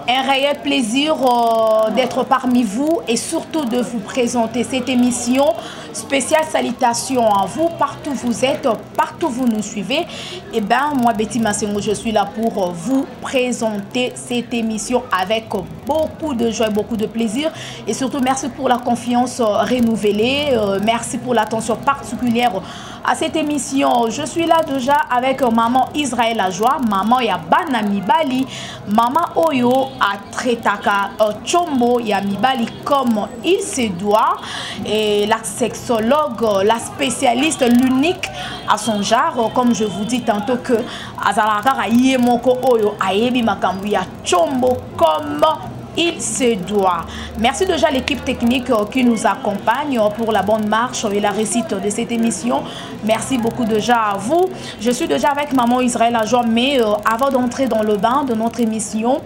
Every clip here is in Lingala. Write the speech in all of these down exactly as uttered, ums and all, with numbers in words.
un réel plaisir euh, d'être parmi vous et surtout de vous présenter cette émission spéciale. Salutations à vous, partout vous êtes, partout vous nous suivez. Et bien, moi, Betty Massengo, je suis là pour vous présenter cette émission avec beaucoup de joie, beaucoup de plaisir. Et surtout, merci pour la confiance renouvelée. Euh, merci pour l'attention particulière à cette émission. Je suis là déjà avec maman Israël la joie, maman Yabana Mibali, maman Oyo à Tretaka Chombo ya Mibali comme il se doit, et la sexologue, la spécialiste, l'unique à son genre, comme je vous dis tantôt que Azalaka Yemoko Oyo Ayebi Makambu ya Chombo comme il se doit. Merci déjà à l'équipe technique qui nous accompagne pour la bonne marche et la réussite de cette émission. Merci beaucoup déjà à vous. Je suis déjà avec maman Israël la joie, mais euh, avant d'entrer dans le bain de notre émission,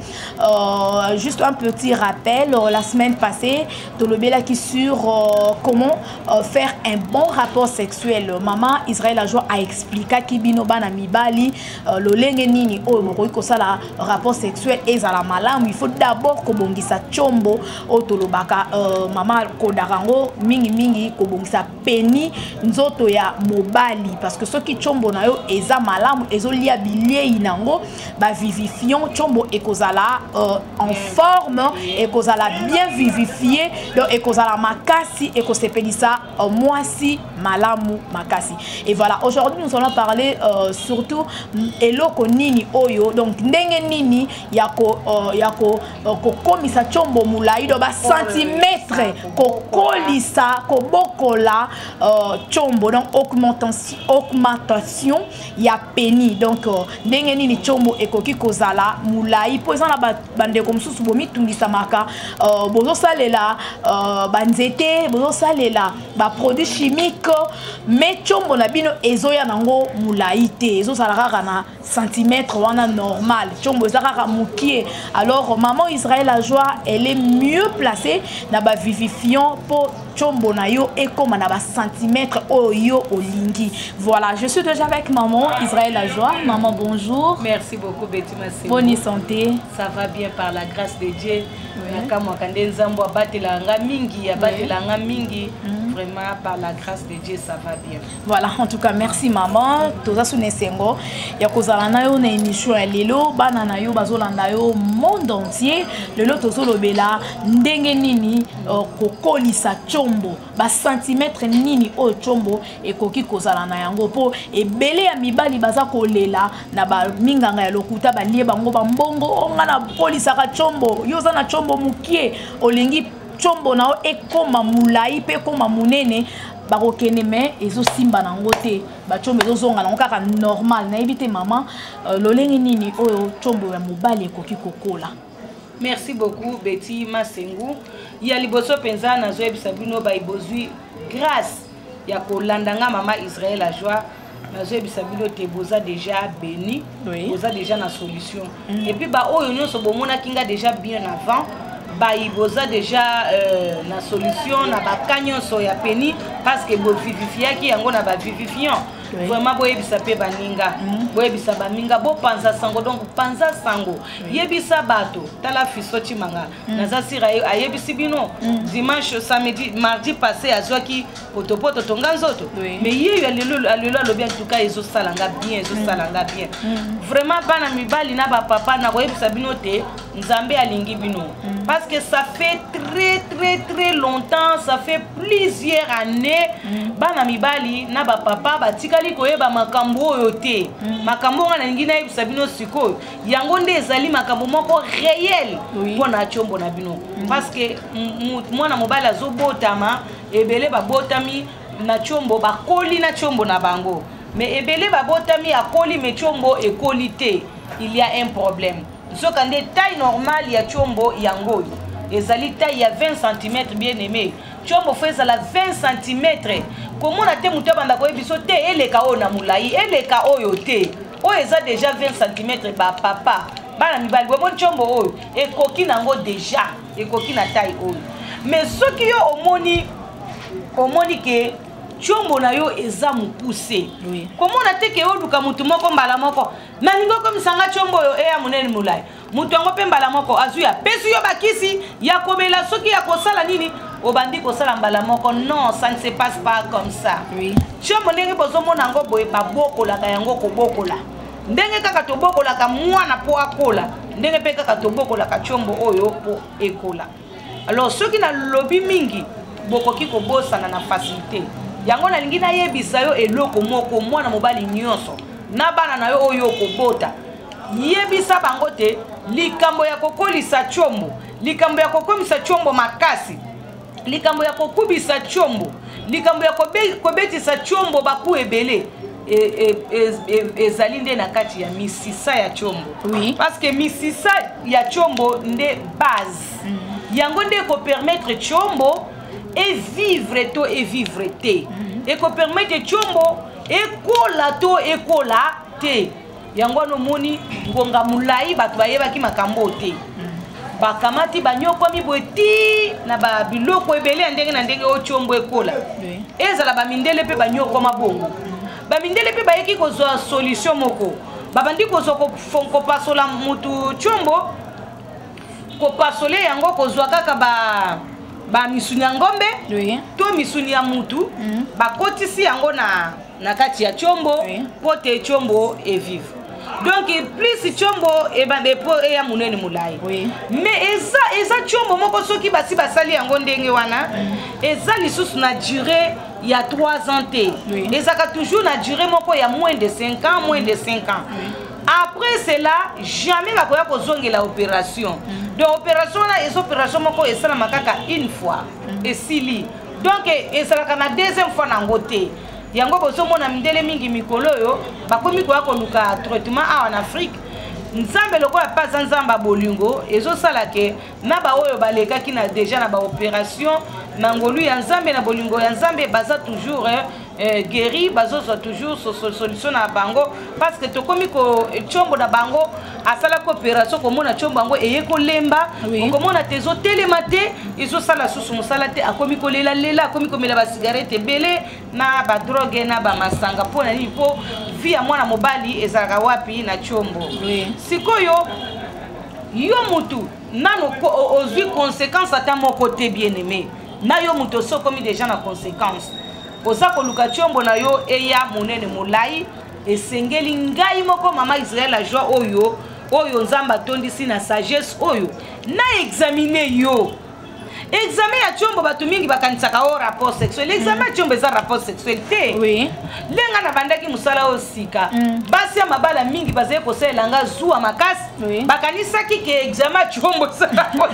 euh, juste un petit rappel. Euh, la semaine passée, de l'obéla qui sur euh, comment euh, faire un bon rapport sexuel. Maman Israël la joie a expliqué qui binoba na mibali le lenge nini o moko ko sala rapport sexuel et za la malam. Il faut d'abord bongisa chombo otolobaka euh, mama kodarango mingi mingi ko bongisa peni nzoto ya mobali, parce que ce qui chombo na yo eza malamu ezolia bilie inango ba vivifiant chombo ekozala euh, en forme ekozala bien vivifié, donc ekozala makasi ekosepelisa euh, moisi malamu makasi. Et voilà, aujourd'hui nous allons parler euh, surtout eloko nini oyo, donc ndenge nini yako euh, yako euh, komisa chombo mulai do ba centimètre ko kolisa ko bokola euh, chombo, donc augmentation augmentation ya peni, donc ndenge nini chombo ekoki kozala mulai po ezana bande comme sous bomi tungisa maka euh, bozo salela euh, banzete bozo salela ba produits chimiques, mais chombo na bino ezoya nango mulai te, ezo salara na centimètre wana normal, chombo ezara mukie. Alors maman Israël la joie, elle est mieux placée na ba vivifiant pour chombo na yo et comme na ba centimètre oyo olingi. Voilà, je suis déjà avec maman Israël la joie. Maman, bonjour. Merci beaucoup Betty Massengo. Bonne santé. Ça va bien par la grâce de Dieu. Nakama kande nzambo abatelanga mingi, abatelanga mingi. Vraiment par la grâce de Dieu ça va bien. Voilà, en tout cas merci maman. Toza sunesengo ya kozala na yo na émission ya lelo bana na yo bazolanda yo monde entier. Lelo tozolobela ndenge nini kokolisa chombo ba centimètre nini o chombo ekoki kozala na yango po ebele ya mibali baza kolela na ba minganga ya lokuta balie bango bambongo onga na kolisa ka chombo yoza na chombo mukie olingi chombo nao ekoma mulai pe koma munene bakokene me ezo simba nango te ba chombo ezo zonga nango kaka normal na ebite maman euh, lolenge nini oyo chombo ya mobali ekoki kokola. Merci beaucoup Betty Massengo. Ya liboso penza na zo ebisa bino ba ibozui grâce ya kolandanga mama Israël la joie. Na zo ebisa bino te boza déjà béni, oui. Boza déjà na solution. Mm. Et puis ba oyo nyonso bomona kinga déjà bien avant. Ba iboza déjà euh, na solution na ba kanyonso ya peni parce que bo vivifiaki yango na ba vivifiant. Oui. Vraiment boye bisa pe baninga boye bisa baminga bo panza sango, donc panza sango yebisa bato tala fisoti manga naza sira ayebisi bino dimanche samedi mardi passé azwaki potopoto tonga nzoto, mais yeyo alelo alelo alobi en tout cas ezo salanga bien ezo salanga bien vraiment bana mibali na ba papa na boye bisa bino te nzambe alingi bino parce que ça fait très très très longtemps, ça fait plusieurs années bana mibali na ba papa batika koyeba makambo oyo te makambo ngana ngina yebisa bino sikoyo yango nde ezali makambo moko réel pona chombo na bino parce que mwana mobali azobotama ebele babotami na chombo bakoli na chombo na bango, mais ebele babotami akoli me chombo ekoli te, il y a un problème. Soka nde taille normale ya chombo yango ezali taille ya vingt centimètres bien aimé, chombo feza la vingt centimètres. Comment na te muta banda ko biso te eleka o na mulai eleka oyo te o eza déjà vingt centimètres ba papa bana mibali bo chombo oyo ekoki nango déjà ekoki na taille oyo, mais soki yo omoni omoni ke chombo na yo eza mukuse. Oui. Comment on a te ke oduka mutu moko mbala moko. Nalingo comme sanga chombo yo e ya munene mulai. Mutu ngo pe mbala moko azuya pesu yo bakisi ya komela soki ya kosala nini obandi kosala mbala moko. Non, ça ne se passe pas comme ça. Oui. Chombo ndenge bozo mona ngo boye ba bokola ka yango ko bokola. Ndenge kaka to bokola ka mwana po akola. Ndenge pe kaka to bokola ka chombo oyo po ekola. Alors soki na lobby mingi bokoki ko bosana na facilité. Yango na lingi na yebisa yo eloko moko mwana mobali nyonso na bana na yo oyo kobota yebisa bango te likambo ya kokolisa chombo likambo ya kokomisa chombo makasi likambo ya kokubisa chombo likambo ya kobetisa chombo baku ebele ezali nde na kati ya misisa ya chombo. Oui. Parce que misisa ya chombo nde base. Mm. Yango nde ko permettre chombo et vivre to et vivre te. Mm-hmm. Et ko permettre chombo et kola to et kola te. Yango no moni ngonga mulai batu bayeba ki makambo te. Mm-hmm. Bakamati banyoko mi boeti na ba biloko ebele ndenge na ndenge o chombo ekola. Oui. Ezala ba mindele pe banyoko mabongo. Mm-hmm. Ba mindele pe bayeki ko zo solution moko. Babandi ko zo ko fonko pasola mutu chombo ko pasole yango ko zo kaka ba ba misuni ya ngombe. Oui. To misuni ya mutu. Mm. Ba kotisi yango na na kati ya chombo. Oui. Pote chombo e vive. Donc plus chombo e ba depo e ya munene mulai. Oui. Mais eza eza chombo moko soki basi basali yango ndenge wana. Mm. Eza lisusu na durée ya trois ans te. Oui. Ezaka toujours na durée moko ya moins de cinq ans, moins de cinq ans. Oui. Après cela, jamais va koya kozonge la opération. Mm. Donc opération là, les opérations moko et ça la makaka une fois mm. et sili. Donc et ça la deuxième fois nangote. Yango bozo mona mindele mingi mikolo yo, bakomi koya koluka traitement en Afrique. Nzambe loko ya pas nzamba bolingo ezo sala ke na ba oyo baleka ki na déjà na ba opération nangolu ya nzambe na bolingo ya nzambe baza toujours hein, euh, guéri bazo so toujours so, so, solution na bango parce que to komi ko chombo na bango asala ko opération ko mona chombo bango eye ko lemba oui. Ko mona tezo telemate izo sala susu musala te akomi ko lela lela akomi ko mela ba cigarette belé na ba drogue na ba masanga pona ni po via mwana mobali ezaka wapi na chombo. Oui. Sikoyo yo mutu nano ozwi conséquence ata moko te bien aimé na yo mutu so komi déjà na conséquence oza koluka chombo na yo eya monene molai esengeli ngai moko mama Israël la joie oyo oyo nzamba tondisi na sagesse oyo na examiner yo examen ya chombo batu mingi bakanisaka o rapport sexuel examen ya chombo eza rapport sexuel te. Oui. Lenga na bandaki musala osika mm. Basi ya mabala mingi bazali kosalela nga zuwa makasi. Oui. Bakanisaki ke examen ya chombo eza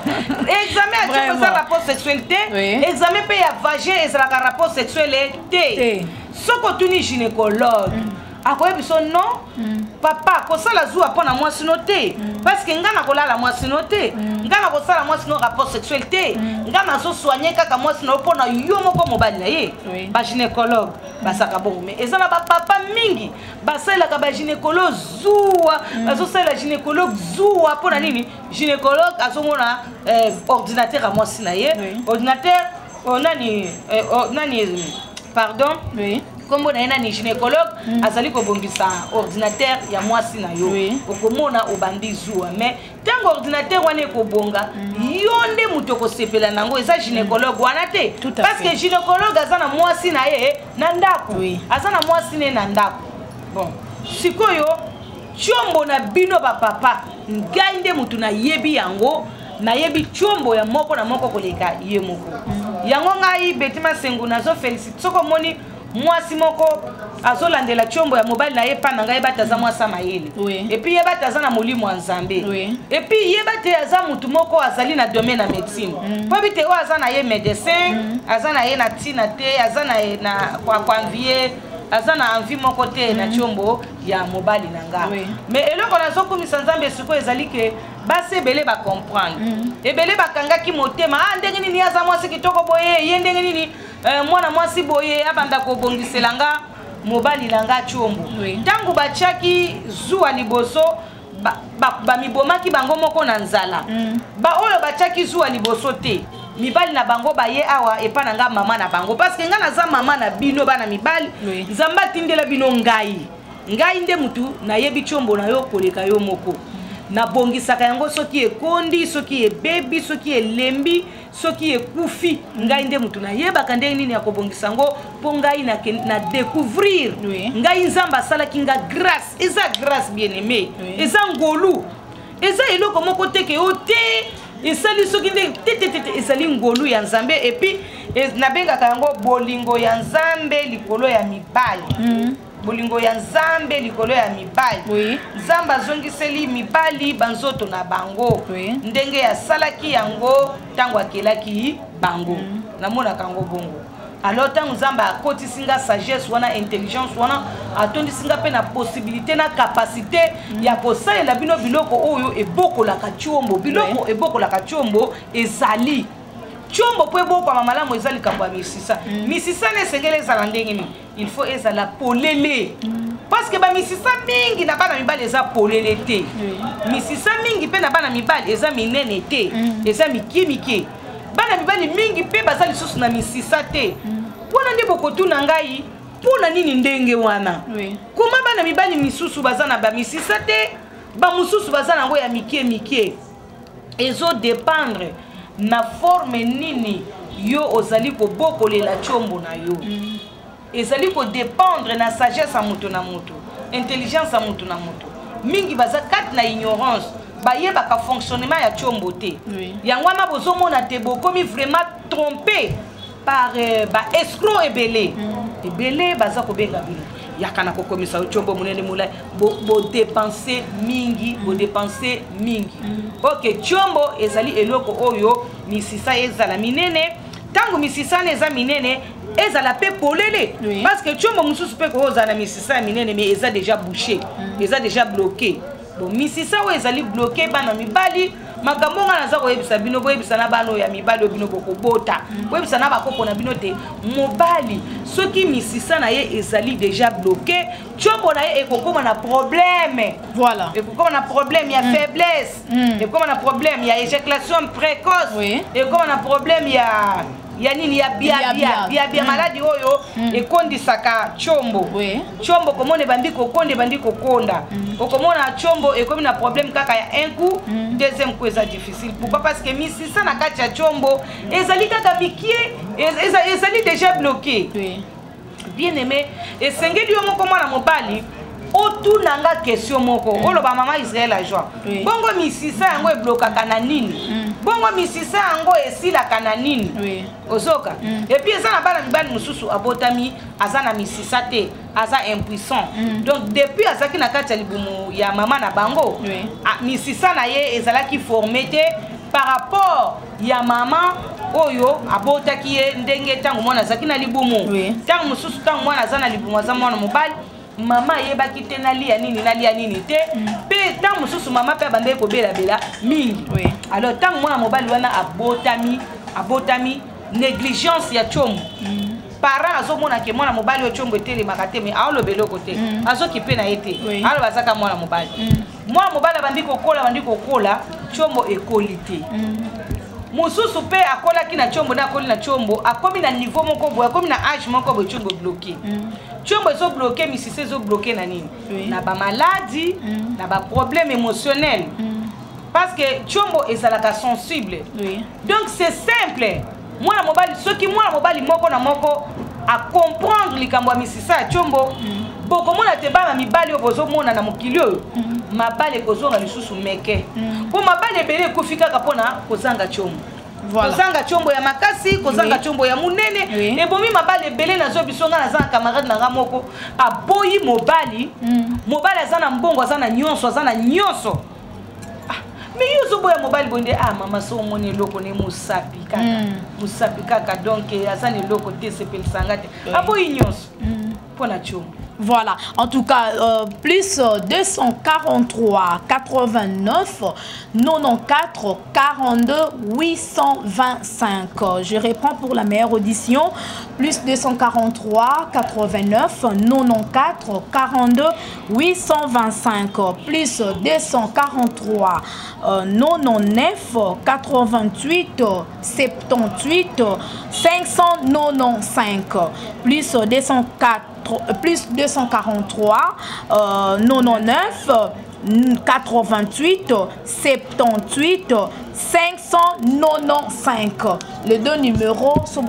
examen ya chombo eza rapport sexuel te. Oui. Examen pe ya vagin ezalaka rapport sexuel te. Te. Soko tuni gynécologue mm. akoye biso non mm. papa kosala zuwa pona mwasi no te mm. parce que ngana kolala mwasi no te mm. ngana kosala mwasi no rapport sexuel te mm. ngana so soigner kaka mwasi no pona yo moko mobali na ye. Oui. Ba gynécologue mm. basaka bongo mais ezala ba papa mingi basala ka ba gynécologue zuwa mm. baso sala gynécologue zuwa pona nini gynécologue azomona eh, ordinateur a mwasi na ye. Oui. Ordinateur on nani eh, oh, nani pardon. Oui. Comme on a un gynécologue, mm. azali ko bongisa ordinateur ya mwasi na yo. Oui. Okomona obandi zuwa mais tant ordinateur wane ko bonga mm. yonde muto ko sepela nango eza gynécologue mm. wana te parce fait. Que gynécologue azana mwasi na ye na ndako. Oui. Azana mwasi ne na ndako. Bon sikoyo chombo na bino ba papa ngai nde mutu na yebi yango na yebi chombo ya moko na moko koleka ye moko. Mm. Yango ngai Betima Sengu nazo félicite soko moni mwasi moko azolandela chombo ya mobali na ye pana ngai bataza mwasa mayele. Oui. Et puis yeba taza na molimo wa Nzambe. Oui. Et puis yeba te aza mutu moko azali na domaine na médecine. Mm. Po bite o aza na ye médecin, mm. aza na ye na tina te, aza na ye na kwa kwanvier, aza na envie moko te mm. na chombo ya mobali na nga. Oui. Mais eloko na zo komisa Nzambe siko ezali ke base belé ba comprendre. Mm. E belé ba kangaki motema ah ndenge nini aza mwasi kitoko boye, ye ndenge nini Euh, mwana mwasi boye abanda ko bongiselanga mobali langa chombo. Oui. Tangu bachaki zuwa liboso ba, ba, ba mibomaki bango moko na nzala. Mm. Ba oyo bachaki zuwa liboso te mibali na bango baye awa epa na nga mama na bango parce que nga naza mama na bino bana mibali nzamba tindela bino ngai ngai nde mutu nayebi chombo na yo koleka yo moko na bongisaka yango soki ekondi soki ebebi soki elembi soki ekufi ngai nde mutu nayebaka ndenge nini ya kobongisa yango mpo ngai na, na découvrir oui. Ngai nzamba asalaki nga grâce eza grâce bien aimé oui. Eza ngolu eza eloko moko teke o te esali soki nde tetetete esali ngolu ya nzambe epuis nabengaka yango bolingo ya nzambe likolo ya mibali mm. Bolingo ya nzambe likolo ya mibali oui. Nzamba zongiseli mibali banzoto na bango oui. Ndenge ya salaki yango tango akelaki bango mm. Namona kango bongo alors tango nzamba akotisinga sagesse wana intelligence wana atondisinga pe na possibilité na capacité mm. Ya kosalela bino biloko oyo ebokolaka chombo biloko oui. Ebokolaka chombo ezali chombo po eboko mamalamu ezali kambo ya misisa mm. Misisa ne sengele ezala ndenge ni il faut ezala polele mm. Parce que ba misisa mingi na bana mibali eza polele te mm. Misisa mingi pe na bana mibali eza minene te mm. Eza mikimike bana mibali mingi pe bazali susu na misisa te mm. Wana ndi bokotuna ngai pona nini ndenge wana oui. Kuma bana mibali misusu bazana ba misisa te ba mususu bazana ngo ya mikie mikie ezo dépendre na forme nini yo ozali ko bokolela chombo na yo mm. Ezali ko dépendre na sagesse a mutu na mutu intelligence a mutu na mutu mingi baza kat na ignorance bayeba ka fonctionnement ya chombo te oui. Yango wana bozomona te bokomi vraiment trompé par euh, ba escroc ebele mm. Ebele baza ko benga bino yakana ko komisa chombo munene mulai bo, bo dépenser mingi mm. Bo dépenser mingi mm. OK chombo ezali eloko oyo misisa ezala minene tango misisa neza minene ezala pe polele oui. Parce que chombo mususu pe ko ozana misisa minene mais eza déjà bouché mm. Eza déjà bloqué bon misisa o ezali bloqué bana mibali makambo nga naza koyebisa bino boyebisa na bano ya mibali obino bokobota boyebisa na bakoko na bino te mobali soki misisa na ye ezali déjà bloqué chombo na ye ekokoma na problème voilà ekokoma na problème ya mm. Faiblesse mm. Ekokoma na problème ya éjaculation précoce oui. Ekokoma na problème ya ya nini ya bia bia bia bia maladi oyo ekondisaka chombo oui. Chombo komone bandi kokonde bandi kokonda okomona chombo ekomi na problème kaka ya un coup mm. Deuxième coup eza difficile pourquoi parce que misisa na kati ya chombo ezali kaka mikie ezali déjà bloqué oui. Bien aimé esengeli yo moko mwana mobali otuna nga question moko mm. Oloba mama Israël a joie oui. Bongo misisa yango eblokaka na nini mm. Bongo misisa yango esilaka na nini oui. Ozoka mm. Et puis eza na bana mibali mususu abotami aza na misisa te aza impuissant mm. Donc depuis azaki na kati ya libumu ya mama na bango oui. A, misisa na ye ezalaki formé te par rapport ya mama oyo abotaki ye ndenge tango mwana azaki na libumu oui. Tango mususu tango mwana aza na libumu aza mwana mobali mama yebaki te nalia nini nalia nini te pe mm. Tango mususu mama pe bande ko bela bela mingi oui. Alors tango mwana mobali wana abotami abotami négligence ya chombo mm. Parents azomona ke mwana mobali o chombo etele makate me aolo beloko te mm. Azoki pe na ete oui. Alo bazaka mwana mobali mm. Mwana mobali bandi kokola bandi kokola chombo ekolite mm. Mususu pe akola ki na chombo na akoli na chombo akomi na niveau moko boye akomi na âge moko boye chombo bloqué mm. Chombo ezo bloqué misise ezo bloqué na nini oui. Na ba maladie mm. Na ba problème émotionnel mm. Parce que chombo ezalaka sensible oui. Donc c'est simple mwana mobali soki mwana mobali moko na moko a comprendre likambo ya misisa ya chombo mm. Boko mona te bana mibali obozo mona na mokilio mm. Mabale kozonga lisusu meke mm. Po mabale bele kufika kapona kozanga chombo voilà. Kozanga chombo ya makasi kozanga oui. Chombo ya munene oui. Ebomi mabale bele na zo bisonga na zanga camarade na nga moko aboyi mobali mm. Mobali azana mbongo azana nyonso azana nyonso mais yo zo boya mobali bonde ah mama so moni loko ne musapi kaka mm. Musapi kaka donc azani loko te sepel sangate oui. Aboyi nyonso mm. Pona chombo Voilà, en tout cas, euh, plus deux cent quarante-trois quatre-vingt-neuf quatre-vingt-quatorze quarante-deux huit cent vingt-cinq. Je reprends pour la meilleure audition. Plus deux cent quarante-trois quatre-vingt-neuf quatre-vingt-quatorze quarante-deux huit cent vingt-cinq. Plus deux cent quarante-trois quatre-vingt-neuf quatre-vingt-huit soixante-dix-huit cinq cent quatre-vingt-quinze. Plus deux cent quatre plus deux cent quarante-trois euh, quatre-vingt-neuf quatre-vingt-huit soixante-dix-huit cinq cent quatre-vingt-quinze. Les deux numéros sont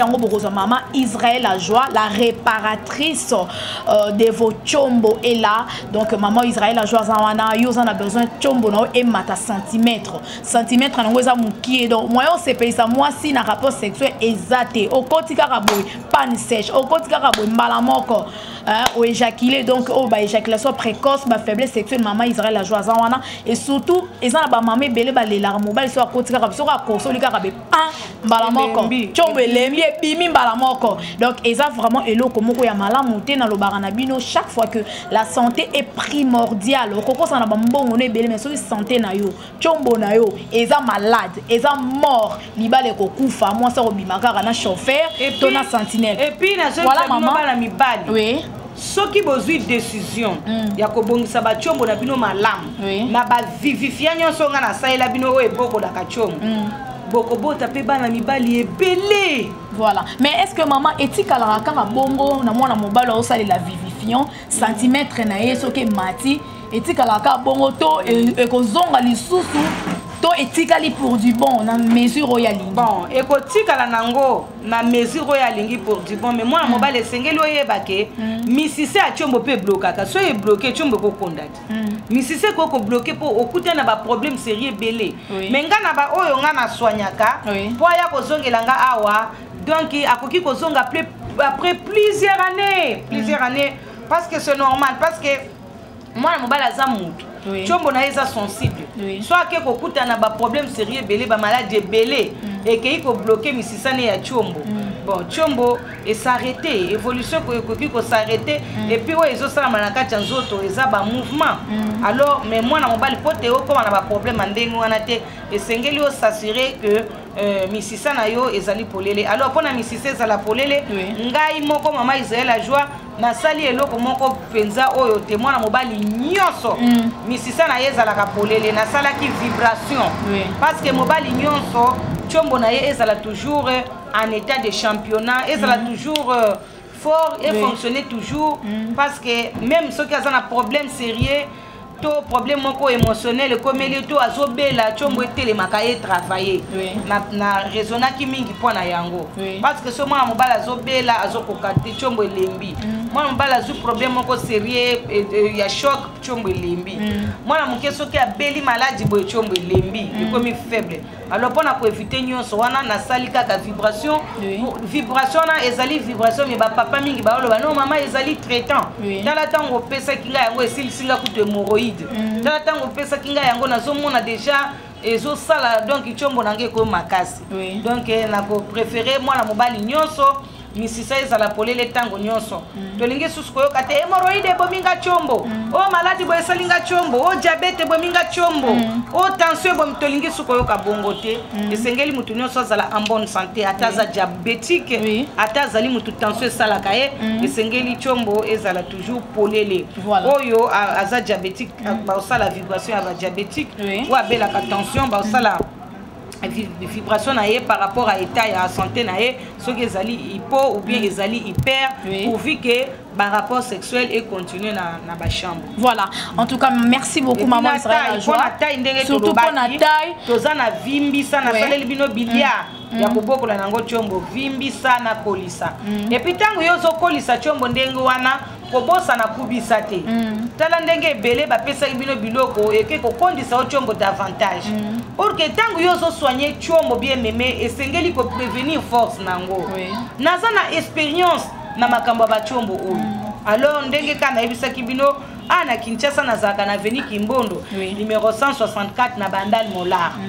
maman Israël la joie, la réparatrice euh, de vos chombo est là. Donc maman Israël la joie, on a besoin de chombo et mata centimètre centimètre donc moi on sait ça moi si na rapport sexuel exact au kotika raboy pan sèche au kotika raboy malamoko au éjaculé donc au ba éjaculation précoce ba faiblesse sexuelle maman Israël la joie et surtout ils ont ba maman belé ba les larmes ba so kotika raboy so ko so lika rabe pan malamoko chombo lembi et bimi malamoko donc ils ont vraiment eloko moko ya malamu te na lo barana bino chaque fois que la santé est primordiale au koko ça na ba mbongo ne belé mais so santé na yo chombo na yo ils ont malade ils ont mort libale ko kufa moi ça obimaka na chauffeur to na sentinelle et puis na voilà maman na mibali oui ceux qui besoin décision mm. ya ko bongisa ba chombo na bino malamu oui. na ba vivifia nyonso nga na saela bino o eboko da ka chombo mm. boko bota pe bana mibali ebele. Voilà, mais est-ce que maman éthique à la kaka bongo na mwana mobali o sali la vivifiant centimètre na yeso ke mati éthique à la kaka bongo to e ko zonga lisusu to etikali pour du bon na mesure royalingi bon et ko tikala nango na mesure royalingi pour du bon mais moi na mobile sengeli oyeba ke misise a chombo pe blokaka so e bloqué chombo ko kondati misise ko ko bloqué pour okuta na ba problème sérieux belé mais nga na ba oyo nga na soignaka po ya ko zongela nga awa donc akoki ko zonga après plusieurs années plusieurs années parce que c'est normal parce que moi na mobile azamu oui. Chombo na eza sensible oui. Soit que kokuta na ba problème sérieux belé ba maladie belé mm. et que ko bloquer misisane ya chombo mm. bon chombo et s'arrêter évolution ko koki ko s'arrêter mm. et puis ouais ezo sala manaka chanzoto eza ba mouvement mm. alors mais moi na mobali pote o comme na ba problème ndengo wana te et sengeli o s'assurer que euh, misisa na yo ezali polele alors pona misisa ezala polele oui. Ngai moko mama Israël la joie na sali eloko moko penza oyo témoin na mobali nyonso mm. misisa na yeza la kapolele na sala ki vibration oui. Parce que mobali nyonso chombo na ye ezala toujours en état de championnat ezala mm. toujours euh, fort et oui. Fonctionner toujours mm. Parce que même ceux qui ont un problème sérieux to problème moko émotionnel comme les to azobela chombo etelemaka ye travailler oui. na na raisonna ki mingi pona yango oui. Parce que ce moi mobala azobela azokoka te chombo elembi mm. Moi mobala azu problème moko sérieux il y a choc chombo elembi mm. Moi na mukeso ki abeli maladie boy chombo elembi mm. Comme faible alors pona ko éviter nyonso wana na sali kaka vibration oui. Vibration na ezali vibration mais ba papa mingi ba lo ba non maman ezali traitant oui. Dans la temps opesa kinga yango esil singa kutu hémorroïde mm. Dans la temps opesa kinga yango na zomona déjà ezo sala donc chombo nange ko makasi oui. Donc eh, na ko préférer moi na mobali nyonso misisa ezala polele tango nyonso mm. Tolingi susu koyoka te hémorroïde bominga chombo mm. O maladi bo esalinga chombo o diabète bominga chombo mm. O tension bom tolingi susu koyoka bongo te mm. Esengeli mutu nyonso azala en bonne santé ataza oui. Diabétique oui. Atazali mutu tension sala kaye mm. Esengeli chombo ezala toujours polele voilà. Oyo aza diabétique mm. Ba osala vibration ava diabétique oui. Ou abela ka tension ba osala mm. Vibration naie par rapport à l'état et à la santé naie, ceux qui sont hypo ou bien ils sont hyper, oui. Pourvu que par rapport sexuel et continue dans la chambre. Voilà. En tout cas, merci beaucoup maman Israël. Surtout pour la taille. Tozana vimbi sana sale libino bilia. Ya kuboko la nango chombo vimbi sana kolisa. Et puis tango yozo kolisa chombo ndengo wana kobosa na kubisa te. Tala ndenge belé ba pesa libino biloko et que ko kondisa o chombo davantage. Pour que tango yozo soigner chombo bien mémé et sengeli ko prévenir force nango. Naza na expérience na makambo ba chombo oyo. Alors ndenge kana ebisa kibino ana Kinshasa na zaka na Veni Kimbondo oui. Numéro cent soixante-quatre na Bandal Molar. Mm.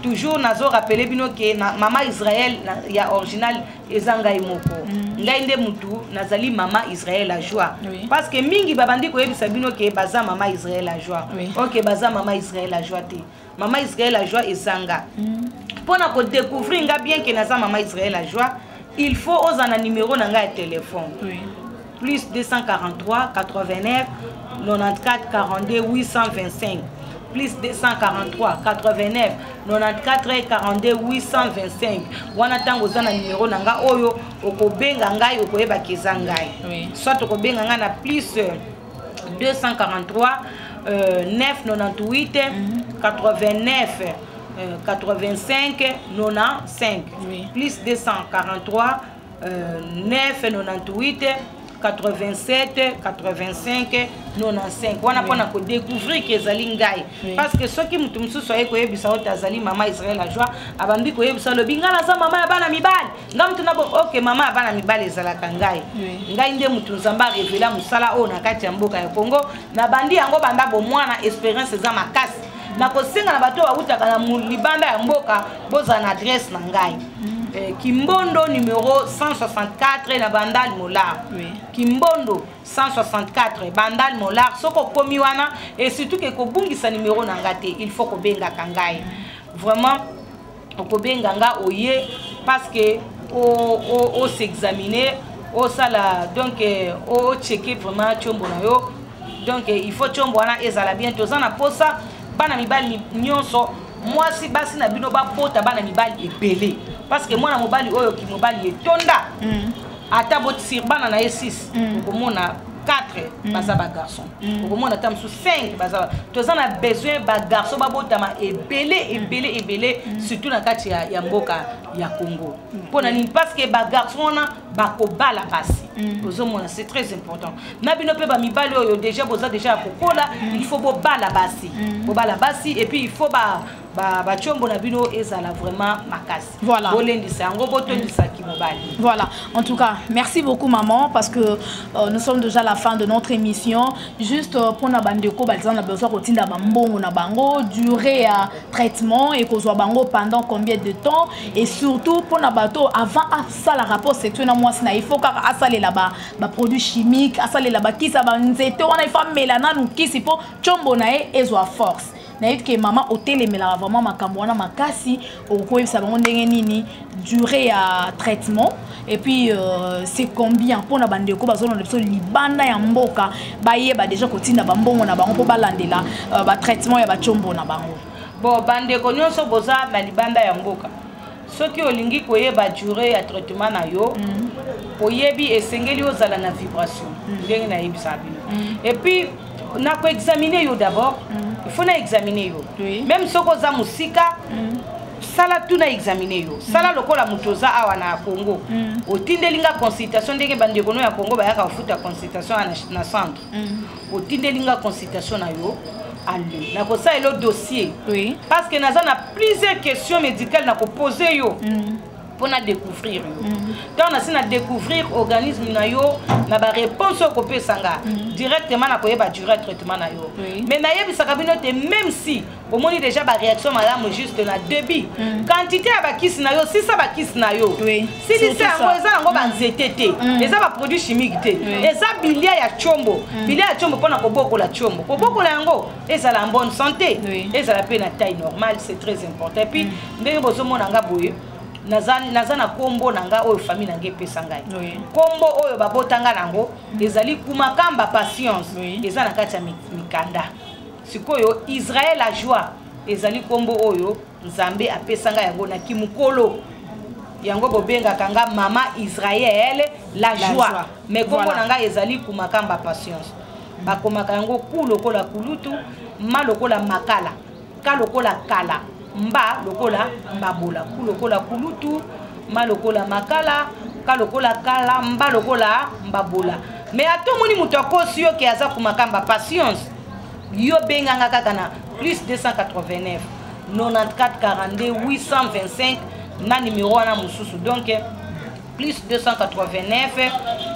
toujours nazo rappeler bino que mama Israël ya original ezanga imoko ngai nde mutu nazali mama Israël la joie parce que mingi babandi ko yebisa bino que baza mama Israël la joie OK baza mama Israël la joie te mama Israël la joie ezanga pour na ko découvrir nga bien que naza mama Israël la joie il faut osana numéro na nga téléphone plus deux cent quarante-trois quatre-vingt-neuf quatre-vingt-quatorze quarante-deux huit cent vingt-cinq plus deux cent quarante-trois quatre-vingt-neuf quatre-vingt-quatorze quarante-deux huit cent vingt-cinq wana tango za na numéro nanga oyo okobenga ngai okoyeba keza ngai soit okobenga nga na plus deux cent quarante-trois neuf cent quatre-vingt-huit quatre-vingt-neuf quatre-vingt-cinq quatre-vingt-cinq plus deux cent quarante-trois neuf cent quatre-vingt-huit quatre-vingt-sept quatre-vingt-cinq quatre-vingt-quinze wana pona ko découvrir que zali ngai parce que ceux qui mutu mususu aye ko yebisa o tazali mama Israël la joie abambi ko yebisa lo bingana za mama ya bana mibali ngam tuna bo OK mama ya bana mibali ezalaka ngai ngai nde mutu nzamba revela musala o na kati ya mboka ya Congo na bandi yango banda bo mwana expérience za makasi na ko senga na bato ba utaka na libanda ya mboka boza na adresse na ngai Kimbondo numéro cent soixante-quatre na Bandal Molar. Oui. Kimbondo cent soixante-quatre Bandal Molar. Soko komi wana et surtout que ko bungisa numéro nangate, il faut ko benga kangai. Vraiment ko benga nga oye parce que o o, o s'examiner, o sala donc o checker vraiment chombo na yo. Donc il faut chombo wana ezala bien tozana posa bana mibali nyonso moi si basi na bino ba pota bana mibali ebele parce que moi na mobali oyo ki mobali etonda ata bot sir bana na six okomona quatre baza ba garçon okomona tam sous cinq baza tozana besoin ba garçon ba botama ebele ebele ebele surtout na kati ya, ya mboka ya Congo pona ni parce que ba garçon na ba ko bala basi ozomona c'est très important na bino pe ba mibali oyo déjà boza déjà kokola il faut bo bala basi bo bala basi et puis il faut ba ba ba chombo na bino ezala vraiment makasi voilà bolendisa ngo botondisa ki mobali. Voilà, en tout cas merci beaucoup maman parce que euh, nous sommes déjà à la fin de notre émission. Juste euh, pour na bandeko balza na besoin kotinda bambongo na bango durée à traitement et ko zwa bango pendant combien de temps et surtout pour na bato avant à ça la rapport sexuel na moi sina il faut car à saler là-bas ba produits chimiques à saler là-bas qui ça ba nzete wana il faut melana nous qui c'est pour chombo na e ezwa force. Naït que maman hôtel mais là vraiment makambo wana makasi okoyeba ça bango ndenge nini durée à traitement et puis euh, c'est combien pour na bandeko bazona biso libanda ya mboka bayeba déjà kotinda bambongo na bango po balandela ba traitement ya ba chombo na bango bon bandeko nyonso boza na libanda ya mboka soki olingi koyeba durée ya traitement na yo oyebi esengeli ozala na vibration ndenge na yebisa bino et puis na ko examiner yo d'abord il faut na examiner yo oui. Même soko za musika mm. sala tu na examiner yo mm. Sala lokola mutoza awa na Congo mm. Otindelinga consultation ndenge bandeko no ya Congo bayaka futa consultation na, na centre mm. Otindelinga consultation na yo allez na ko sa elo dossier oui. Parce que naza na plusieurs questions médicales na ko poser yo mm. Pour na découvrir donc on a na découvrir organisme na yo na ba réponse ko pesanga directement na koyeba durée traitement na yo mais na yebisa kabino te même si au moins déjà ba réaction madame juste na débit quantité ya ba kiss na yo si ça ba kiss na yo si li ça ngo eza ngo ba nzetete eza ba produit chimique te eza bilia ya chombo bilia ya chombo pona ko bokola chombo ko bokola yango eza la bonne santé eza la pe na taille normale c'est très important et puis ndenge bozo mona nga boye nazana nazana kombo nanga oyo famille nanga pesa ngai kombo oyo babotanga nango ezali kumakamba patience ezana kati ya mikanda sikoyo Israël la joie ezali kombo oyo nzambe apesa ngai yango na kimukolo yango bobenga kanga mama Israël la joie mais kombo nanga ezali kumakamba patience bakomaka yango ku lokola kulutu ma lokola makala ka lokola kala mba lokola mbabola ku lokola kulutu ma lokola makala ka lokola kala mba lokola mbabola mais ato moni muto akosi yo ke aza kumakamba patience yo benganga kaka na plus deux cent quatre-vingt-neuf quatre-vingt-quatorze quarante-deux huit cent vingt-cinq na numéro wana mususu donc plus deux cent quatre-vingt-neuf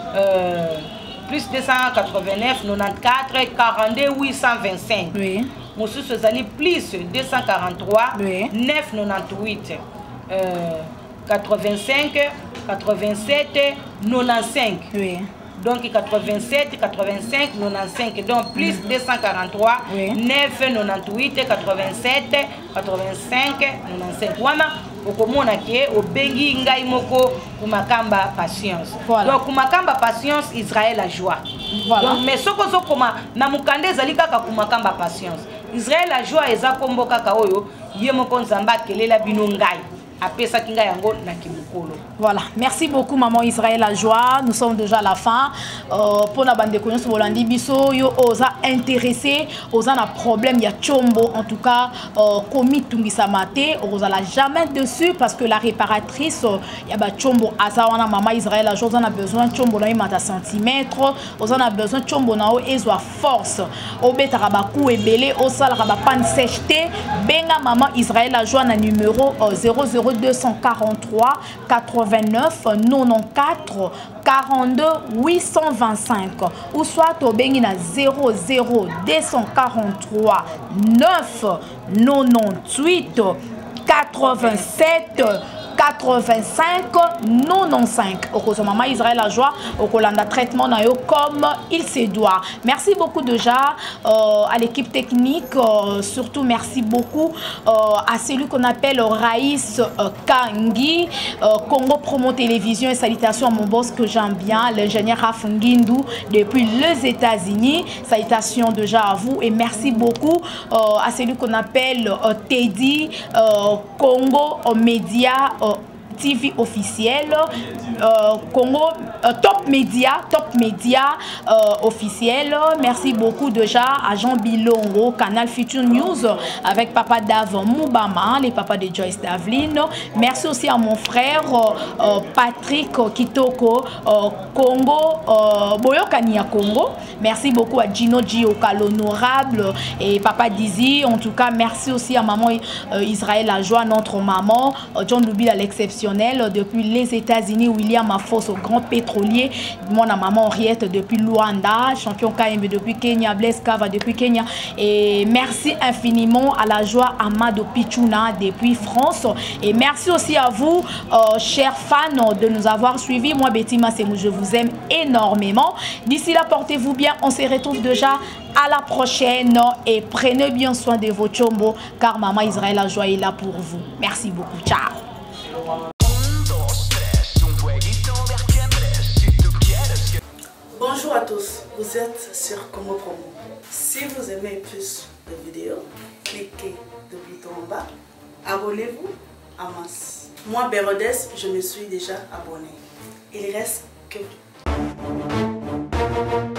euh, plus deux cent quatre-vingt-neuf quatre-vingt-quatorze quarante-deux huit cent vingt-cinq oui. mosusu ezali plus deux cent quarante-trois oui. neuf cent quatre-vingt-dix-huit euh, quatre-vingt-cinq quatre-vingt-sept quatre-vingt-quinze oui. donc quatre-vingt-sept quatre-vingt-cinq quatre-vingt-quinze donc plus mm-hmm. deux cent quarante-trois oui. neuf cent quatre-vingt-dix-huit quatre-vingt-sept quatre-vingt-cinq quatre-vingt-quinze wana okomona ke obengi ngai moko kumakamba patience voilà. Donc kumakamba patience Israël a joie voilà. Donc mais soko zokoma na mukande ezali kaka kumakamba patience Israël a joie eza kombo kaka oyo ye moko nzamba kelela bino ngai. Voilà, merci beaucoup maman Israël la joie. Nous sommes déjà à la fin. Euh, pour la bande de connaissances, Bolandi Bisso, yo osa intéressé, osa na problème ya chombo en tout cas euh, commis tungisa mate, osa la jamais dessus parce que la réparatrice ya ba chombo azawana maman Israël la joie, on a besoin chombo na mata centimètres, osa na besoin chombo na o ezwa force. Obeta rabaku ebele, osa la rabapan sècheté, benga maman Israël la joie na numéro euh, zéro zéro deux cent quarante-trois quatre-vingt-neuf quatre-vingt-quatorze quarante-deux huit cent vingt-cinq ou soit au bengi na zéro zéro deux cent quarante-trois neuf quatre-vingt-dix-huit quatre-vingt-sept quatre-vingt-cinq quatre-vingt-quinze. Au maman Israël la joie, au Kolanda traitement nayo comme il se doit. Merci beaucoup déjà euh, à l'équipe technique, euh, surtout merci beaucoup euh, à celui qu'on appelle Raïs euh, Kangi, euh, Congo Promo Télévision et salutations à mon boss que j'aime bien, l'ingénieur Rafungindou depuis les États-Unis. Salutations déjà à vous et merci beaucoup euh, à celui qu'on appelle euh, Teddy euh, Congo Média euh, T V officiel, euh, Congo, euh, Top Média, Top Média euh, officiel. Merci beaucoup déjà à Jean Bilongo, Canal Future News, avec Papa Dav Moubama, les papas de Joyce Davlin. Merci aussi à mon frère euh, Patrick Kitoko, euh, Congo, euh, Boyokania Congo. Merci beaucoup à Gino Gioka, l'honorable, et Papa Dizzy. En tout cas, merci aussi à maman euh, Israël la joie, notre maman, euh, John Loubil à l'exception. Depuis les États-Unis, William Afos au grand pétrolier, mon maman Henriette depuis Luanda, champion K M B depuis Kenya, Blaise Kava depuis Kenya. Et merci infiniment à la joie Amado Pichuna depuis France. Et merci aussi à vous, euh, chers fans, de nous avoir suivis. Moi, Betty Massemou, je vous aime énormément. D'ici là, portez-vous bien. On se retrouve déjà à la prochaine. Et prenez bien soin de vos chombos, car Maman Israël la joie est là pour vous. Merci beaucoup. Ciao. Bonjour à tous, vous êtes sur Congo Promo. Si vous aimez plus de vidéos, cliquez le bouton en bas, abonnez-vous à masse. Moi, Bérodès, je me suis déjà abonné. Il reste que...